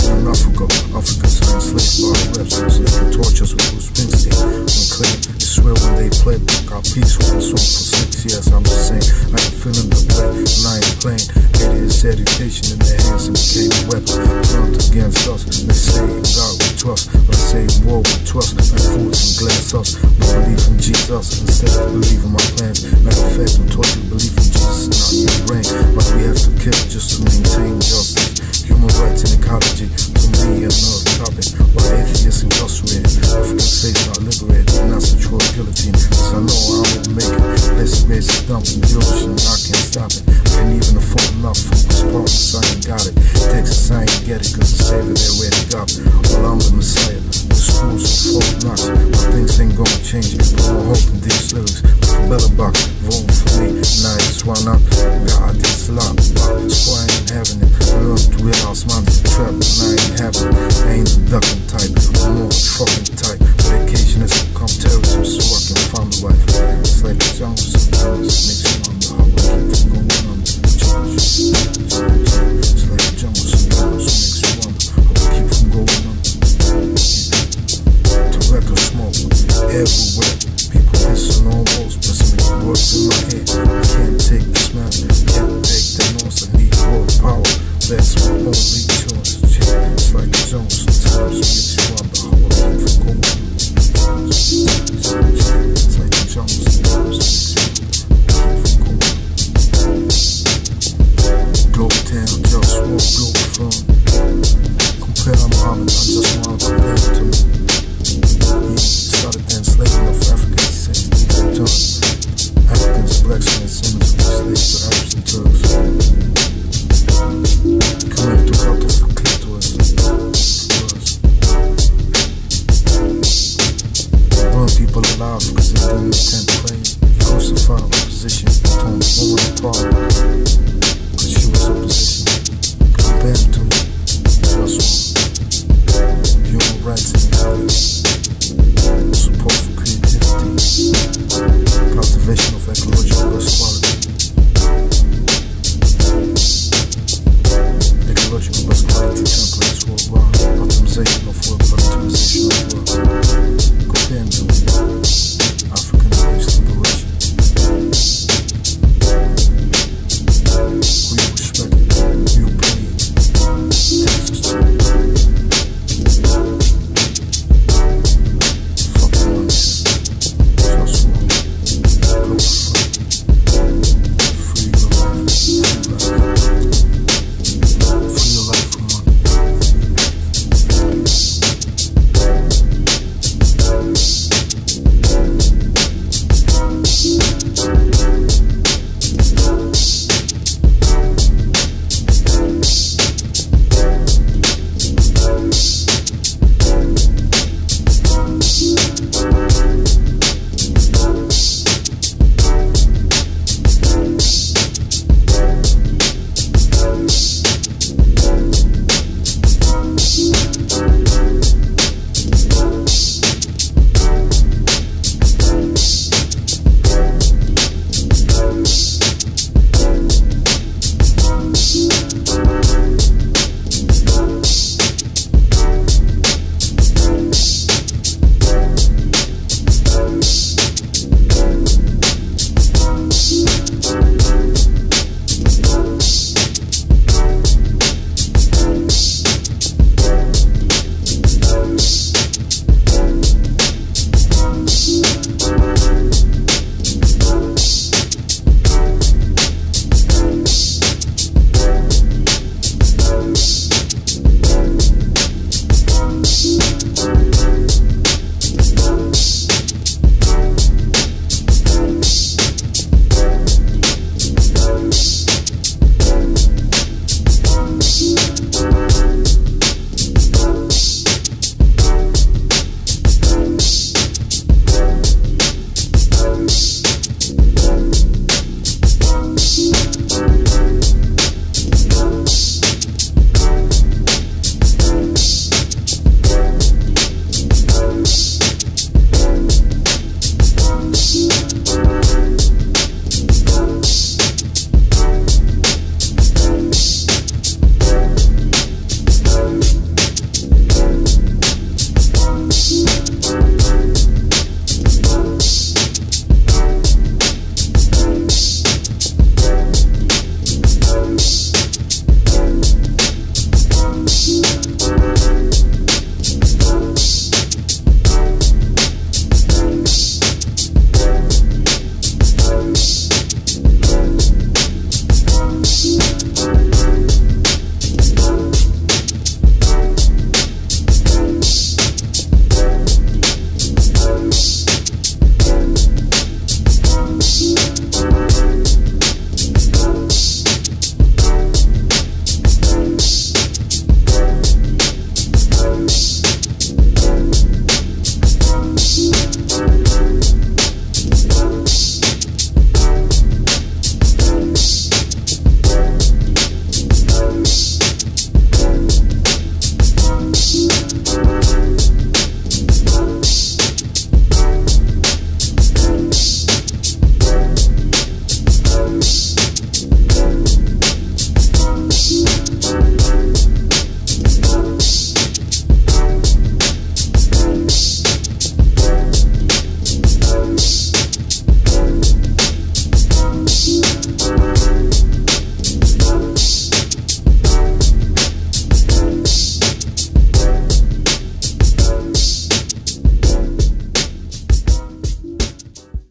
in Africa. Africans are enslaved by reps, so they can torture us with Bruce Springsteen. Unclear, they swear when they play, got peace with the song for 6 years. I'm just saying, I ain't feeling the way, and I ain't playing. Idiots' education in their hands and became a weapon. Turned against us, they say in God we trust, but I say in war we trust. Like fools and glass us, we believe in Jesus instead of believing my plans. Matter of fact, I'm taught you believe in Jesus, not in the brain. But we have to kill just to maintain justice. Human rights and ecology, to me, another topic. Why atheists incarcerated, African slaves not liberated, and that's a true guillotine. Cause I know I would make it. This race is dumping the ocean, I can't stop it. Can't even afford enough for my partners, I ain't got it. Texas, I ain't get it, cause the savior they already got it. Well, I'm the Messiah, the schools are full of knocks. But things ain't gonna change, but we're hoping these lyrics like a better box. Voting for me, now it's why not? Got ideas a lot, so I ain't having it. I learned to realize my trap, and I ain't having it. I ain't the ducking type.